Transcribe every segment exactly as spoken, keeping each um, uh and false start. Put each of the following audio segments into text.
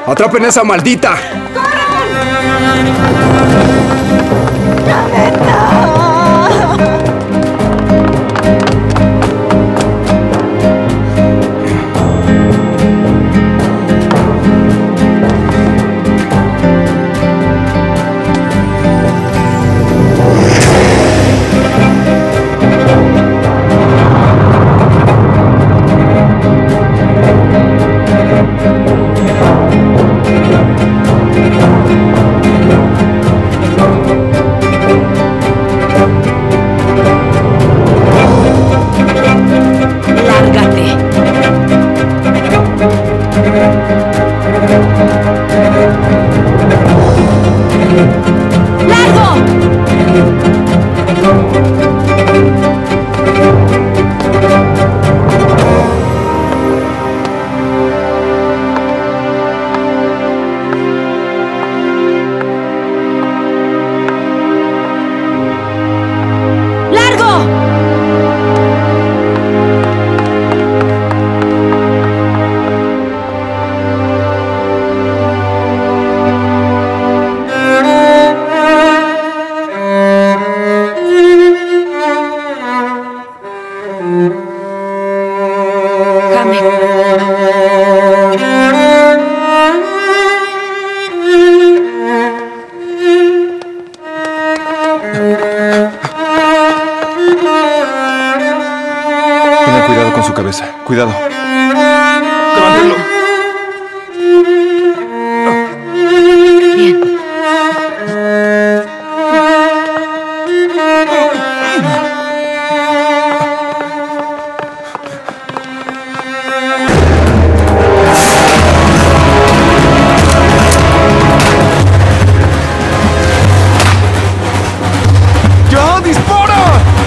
¡Atrapen a esa maldita! ¡Corran! Tengan cuidado con su cabeza. Cuidado. Levántenlo. Bien. ¡Ya, dispara!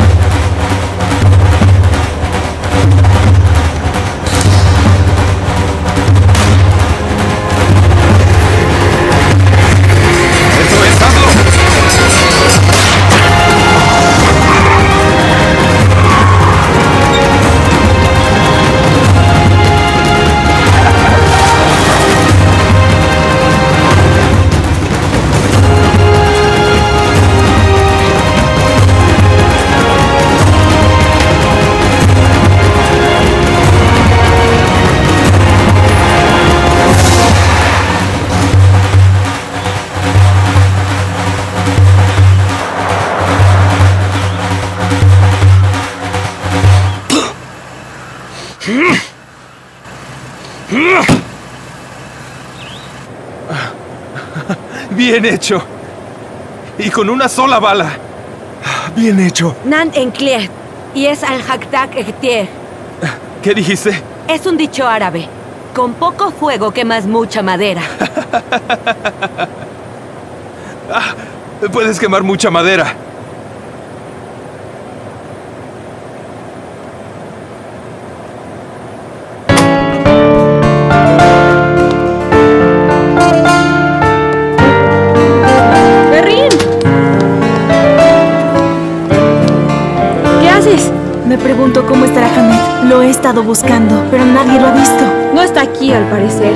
¡Eso es, hazlo! Bien hecho. Y con una sola bala. Bien hecho. Nan Enclier. Y es al-Haktak Ektier. ¿Qué dijiste? Es un dicho árabe. Con poco fuego quemas mucha madera. Ah, puedes quemar mucha madera. Me pregunto cómo estará Hamed. Lo he estado buscando, pero nadie lo ha visto. No está aquí, al parecer.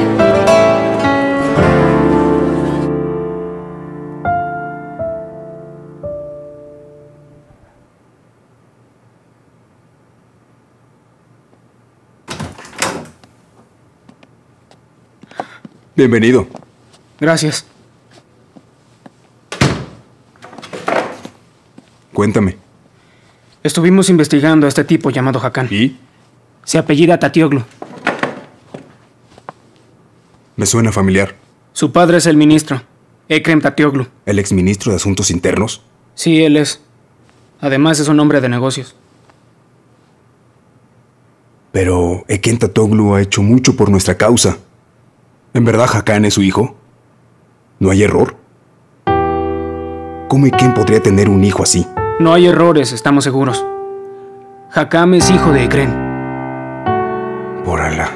Bienvenido. Gracias. Cuéntame. Estuvimos investigando a este tipo llamado Hakan. ¿Y? Se apellida Tatioglu. Me suena familiar. Su padre es el ministro, Ekrem Tatioglu. ¿El exministro de Asuntos Internos? Sí, él es. Además es un hombre de negocios. Pero Ekrem Tatioglu ha hecho mucho por nuestra causa. ¿En verdad Hakan es su hijo? ¿No hay error? ¿Cómo Ekrem podría tener un hijo así? No hay errores, estamos seguros. Hakan es hijo de Ekrem. Por Alá.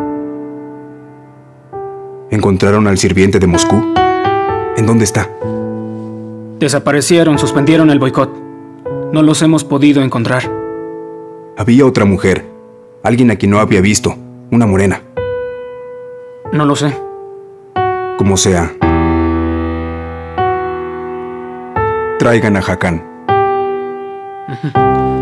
¿Encontraron al sirviente de Moscú? ¿En dónde está? Desaparecieron, suspendieron el boicot. No los hemos podido encontrar. Había otra mujer. Alguien a quien no había visto. Una morena. No lo sé. Como sea. Traigan a Hakan. Ujú.